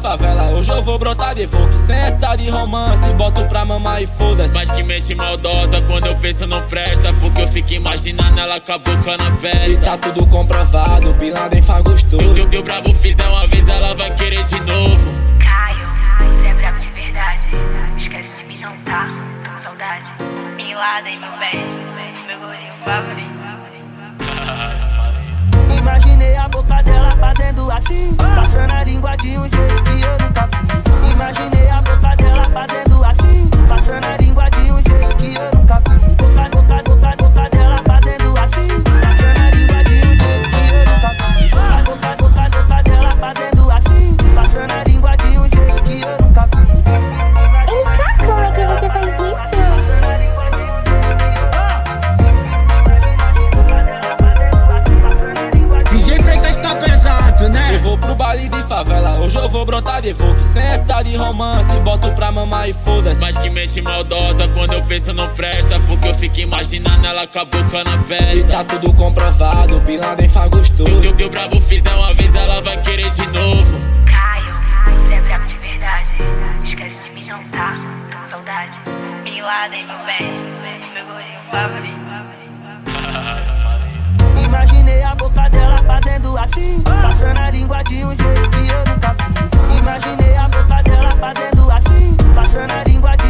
favela, hoje eu vou brotar de Vogue. Sem essa de romance, boto pra mamar e foda-se. Mas que mente maldosa, quando eu penso não presta, porque eu fico imaginando ela com a boca na peça. E tá tudo comprovado, Bin Laden faz gostoso. Se o brabo fizer uma vez, ela vai querer de novo. Caio, você é brabo de verdade. Esquece de me jantar, tô com saudade. Bin Laden, meu best, meu gordinho favorito. Imaginei a boca dela fazendo assim, passando a língua de um jeito que eu nunca vi. Imaginei a boca dela fazendo assim, passando a língua de um jeito que eu nunca vi. Boca dela fazendo assim, passando a língua de um jeito que eu nunca vi. Boca dela fazendo assim, passando a língua de um jeito que eu nunca vi. Eita, como é que você faz isso? Eu vou pro baile de favela, hoje eu vou brotar de Vogue. Sem essa de romance, boto pra mamar e foda-se. Mas que mente maldosa, quando eu penso não presta, porque eu fico imaginando ela com a boca na peça. E tá tudo comprovado, Bin Laden faz gostoso. Se o brabo fizer uma vez, ela vai querer de novo. Caio, você é brabo de verdade. Esquece de me jantar, tô com saudade. Bin Laden, meu best, meu gordinho favorito. Imaginei a boca dela fazendo assim, passando a língua de um jeito que eu nunca vi. Imaginei a boca dela fazendo assim, passando a língua de